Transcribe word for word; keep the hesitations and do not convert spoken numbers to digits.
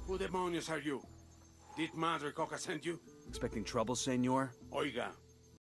Who demonios are you? Did Madre Coca send you? Expecting trouble, senor? Oiga,